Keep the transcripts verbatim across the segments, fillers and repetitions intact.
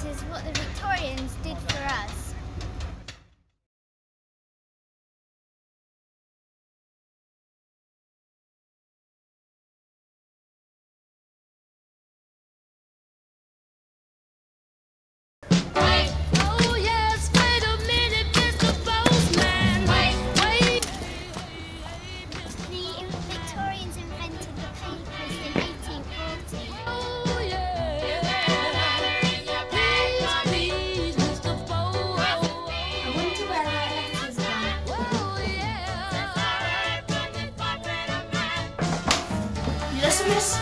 is what the Victorians did for us. Listen, miss.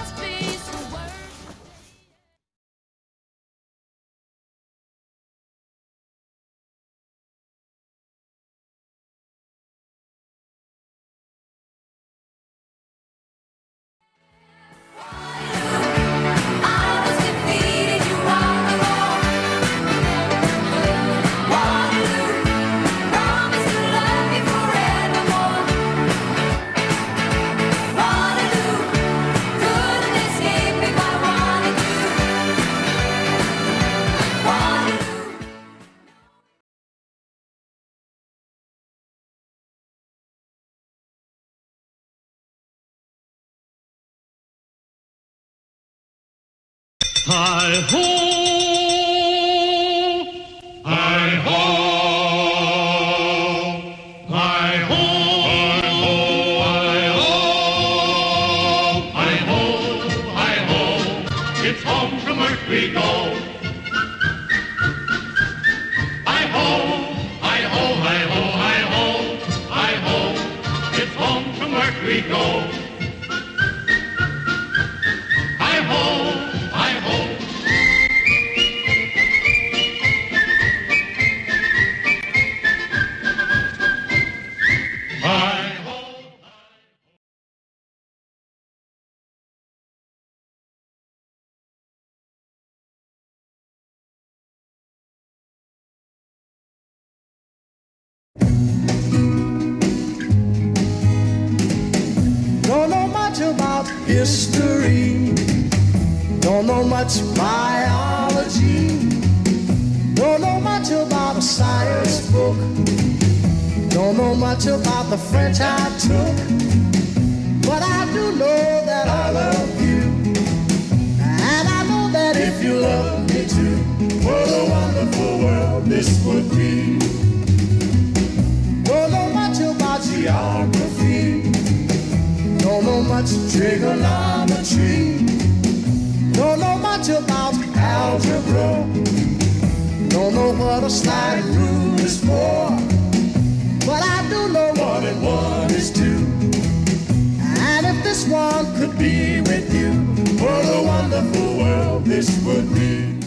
Hi-ho, hi-ho, hi-ho, hi-ho, hi-ho, hi-ho, it's home from work we go. Hi-ho, hi-ho, hi-ho, hi-ho, hi-ho, it's home from work we go. Hi-ho, hi-ho. Don't know much about history, don't know much biology, don't know much about a science book, don't know much about the French I took, but I do know that I love you, and I know that if you love me too, what a wonderful world this would be. Don't know much about geography, don't know much trigonometry, don't know much about algebra, don't know what a slide rule is for, but I do know one and one is two. And if this one could be with you, what a wonderful world this would be.